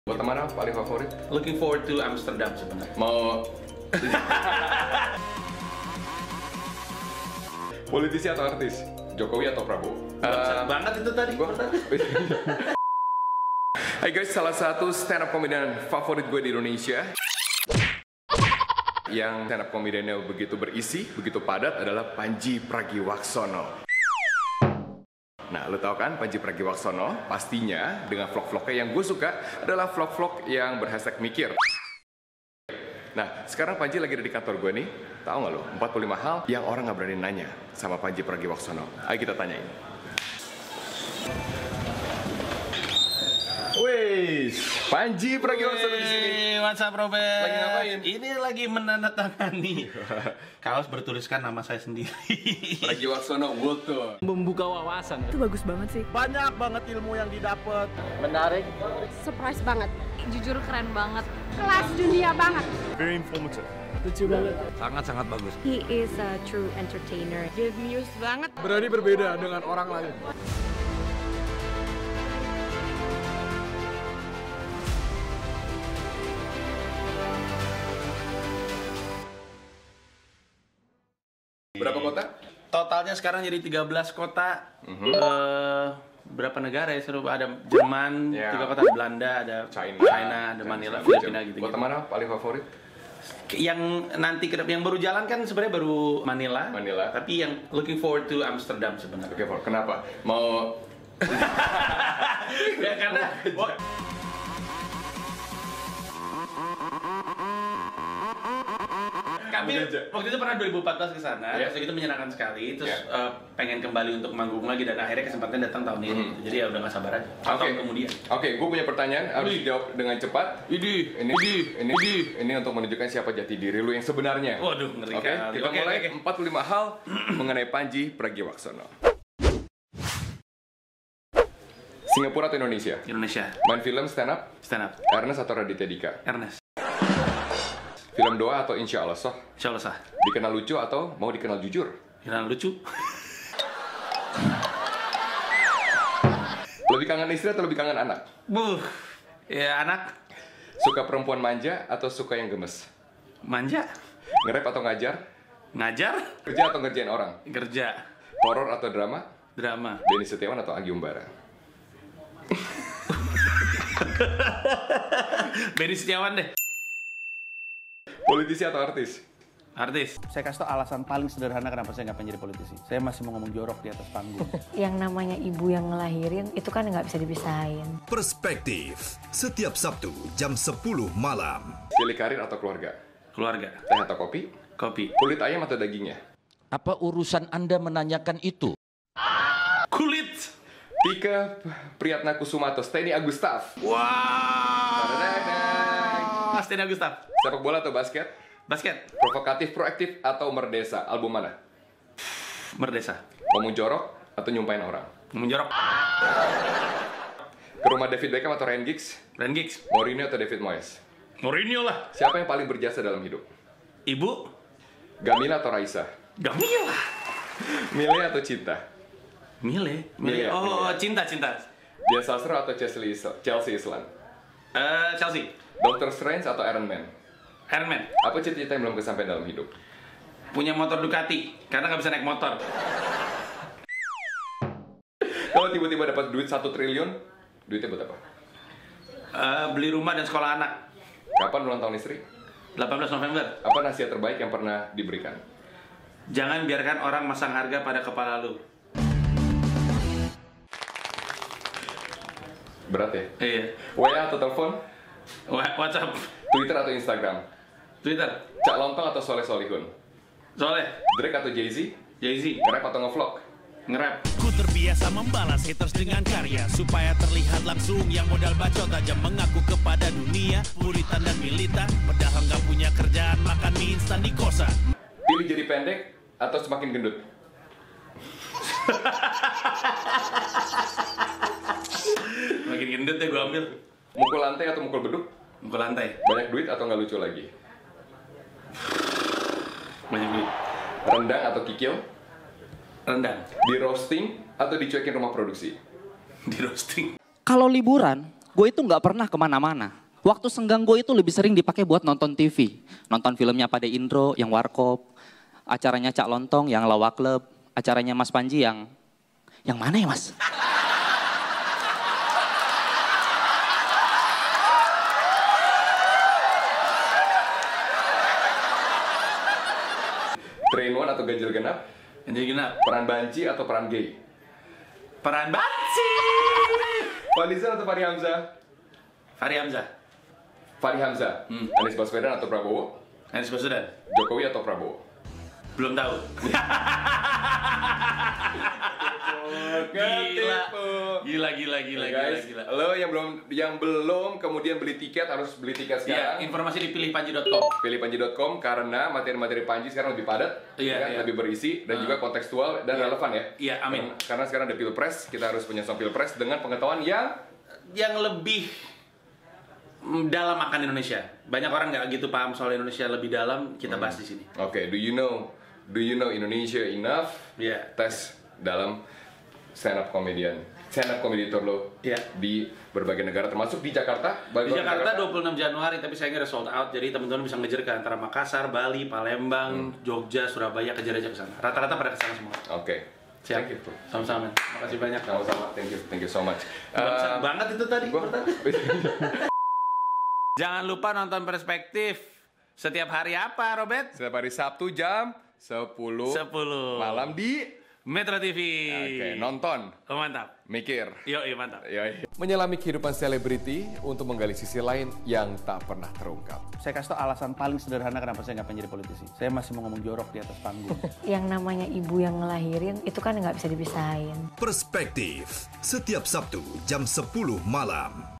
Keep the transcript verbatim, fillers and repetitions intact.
Kota mana paling favorit? Looking forward to Amsterdam sebenarnya. Mau politisi atau artis? Jokowi atau Prabowo? Uh, banget itu tadi. Gua... Hai guys, salah satu stand up comedian favorit gue di Indonesia yang stand up comediannya begitu berisi, begitu padat adalah Pandji Pragiwaksono. Nah, lo tau kan Pandji Pragiwaksono pastinya dengan vlog-vlognya yang gue suka adalah vlog-vlog yang berhashtag mikir. Nah, sekarang Pandji lagi ada di kantor gue nih. Tahu nggak lo, empat puluh lima hal yang orang nggak berani nanya sama Pandji Pragiwaksono. Ayo kita tanyain. Wih, Pandji Pragiwaksono di sini. What's up, Robert? Lagi ngapain? Ini lagi menandatangani kaos bertuliskan nama saya sendiri. Pragiwaksono World Tour. Membuka wawasan. Itu bagus banget sih. Banyak banget ilmu yang didapat. Menarik. Surprise banget. Jujur keren banget. Kelas dunia banget. Very informative. Lucu banget. Sangat-sangat bagus. He is a true entertainer. Good news banget. Berani berbeda dengan orang lain. Berapa kota? Totalnya sekarang jadi tiga belas kota. Mhm. Eh, berapa negara ya? Seru, ada Jerman, Ya. tiga kota, ada Belanda, ada China, China ada Manila, Filipina gitu. Kota mana paling favorit? Yang nanti ke depan yang baru jalan kan sebenarnya baru Manila. Manila. Tapi yang looking forward to Amsterdam sebenarnya. Oke, okay, kenapa? Mau Ya karena wah, kami waktu itu pernah dua ribu empat belas ke sana, Yeah. terus itu menyenangkan sekali, terus Yeah. uh, pengen kembali untuk manggung lagi dan akhirnya kesempatan datang tahun ini. Mhm. Jadi ya udah nggak sabar aja. Oke. Tahun kemudian. Oke, gue punya pertanyaan harus Widih. dijawab dengan cepat. Idi, Ini, ini, ini untuk menunjukkan siapa jati diri lu yang sebenarnya. Waduh, ngeri Oke, kali. kita Oke, mulai oke. empat puluh lima hal mengenai Pandji Pragiwaksono. Singapura atau Indonesia? Indonesia, Main film stand up? stand up, Ernest atau Raditya Dika? Ernest, Film doa atau insya Allah soh? Insya Allah sah. Dikenal lucu atau mau dikenal jujur? Kira lucu. Lebih kangen istri atau lebih kangen anak? Buh, ya anak Suka perempuan manja atau suka yang gemes? manja, Nge-rap atau ngajar? ngajar, Kerja atau ngerjain orang? kerja, Horor atau drama? drama. Denny Setiawan atau Agi Umbara? Benny Setiawan deh. Politisi atau artis? Artis. Saya kasih tau alasan paling sederhana kenapa saya nggak pengen jadi politisi. Saya masih mau ngomong jorok di atas panggung. Yang namanya ibu yang ngelahirin itu kan nggak bisa dipisahin. Perspektif, setiap Sabtu jam sepuluh malam. Pilih karir atau keluarga? Keluarga, Teh atau kopi? kopi, Kulit ayam atau dagingnya? Apa urusan Anda menanyakan itu? kulit. Tika Priyatnakusuma atau Steny Agustaf? Wow. Tadadadang. Steny Agustaf. Sepak bola atau basket? Basket. Provokatif, proaktif atau merdesa? Album mana? Merdesa. Ngomong jorok atau nyumpain orang? Ngomong jorok. Ke rumah David Beckham atau Ryan Giggs? Ryan Giggs. Mourinho atau David Moyes? Mourinho lah. Siapa yang paling berjasa dalam hidup? Ibu. Gamila atau Raisa? Gamila. Mile atau Cinta? Mile. Mile, Mile. Oh, Mile. cinta, cinta. Dian Sastro atau Chelsea Chelsea Islan? Eh, Chelsea. Doctor Strange atau Iron Man? Iron Man. Apa cita-cita yang belum kesampaian dalam hidup? Punya motor Ducati. Karena nggak bisa naik motor. Kalau tiba-tiba dapat duit satu triliun, duitnya buat apa? Eh, beli rumah dan sekolah anak. Kapan ulang tahun istri? delapan belas November. Apa nasihat terbaik yang pernah diberikan? Jangan biarkan orang masang harga pada kepala lu. Berat ya? Iya. W A atau telepon? Wha- WhatsApp. Twitter atau Instagram? Twitter. Cak Lontong atau Soleh Solihun? Soalnya Drake atau Jay-Z? Jay-Z. Nge-rap atau nge-vlog? Nge-rap. Ku terbiasa membalas haters dengan karya supaya terlihat langsung yang modal bacot aja mengaku kepada dunia puritan dan militan padahal nggak punya kerjaan makan mie instan di kosan. Pilih jadi pendek atau semakin gendut? Makin gendut ya gue ambil. Mukul lantai atau mukul beduk? Mukul lantai. Banyak duit atau nggak lucu lagi? Banyak duit. Rendang atau kikil? Rendang. Di roasting atau dicuekin rumah produksi? Di roasting. Kalau liburan, gue itu nggak pernah kemana-mana. Waktu senggang gue itu lebih sering dipakai buat nonton T V. Nonton filmnya Pade Indro yang Warkop, acaranya Cak Lontong yang Lawak Club, acaranya Mas Panji yang... Yang mana ya Mas? Train one atau ganjil genap? Ganjil genap. Peran banci atau peran gay? Peran banci. Fadlizon atau Fahri Hamzah? Fahri Hamzah. Fahri Hamzah. Hmm. Anies Baswedan atau Prabowo? Anies Baswedan. Jokowi atau Prabowo? Belum tahu. Gila. Gila, gila, gila, Hey guys, gila, gila. lo yang belum yang belum kemudian beli tiket harus beli tiket sekarang. Iya, informasi di pilih panji dot com. pilih panji dot com karena materi-materi Panji sekarang lebih padat, Iya, ya kan? iya. Lebih berisi dan Uh. juga kontekstual dan Iya. relevan ya. Iya, amin. Karena, karena sekarang ada Pilpres, kita harus menyongsong Pilpres dengan pengetahuan yang Yang lebih mm, dalam akan Indonesia. Banyak orang nggak gitu paham soal Indonesia lebih dalam, kita bahas di sini. Oke, do you know do you know Indonesia enough? Iya. Tes dalam stand up comedian. Stand up comedy tour lo Iya. di berbagai negara termasuk di Jakarta. Di Bagi orang Jakarta dua puluh enam Januari, tapi sayangnya udah sold out. Jadi teman-teman bisa ngejar ke antara Makassar, Bali, Palembang, Jogja, Surabaya, kejar aja ke sana. Rata-rata pada ke sana semua. Oke. Siap. Thank you, bro. Sama-sama. Makasih banyak. Sama-sama. Thank you. Thank you so much. Bangsat Eh, banget itu tadi. gua- Jangan lupa nonton Perspektif. Setiap hari apa, Robert? Setiap hari Sabtu jam sepuluh sepuluh malam di Metro T V. Oke, nonton, Oh, mantap. mikir. Yo, yo, mantap. Yoi. Menyelami kehidupan selebriti untuk menggali sisi lain yang tak pernah terungkap. Saya kasih tau alasan paling sederhana kenapa saya nggak pengen jadi politisi. Saya masih mau ngomong jorok di atas panggung. Yang namanya ibu yang ngelahirin itu kan nggak bisa dipisahin. Perspektif, setiap Sabtu jam sepuluh malam.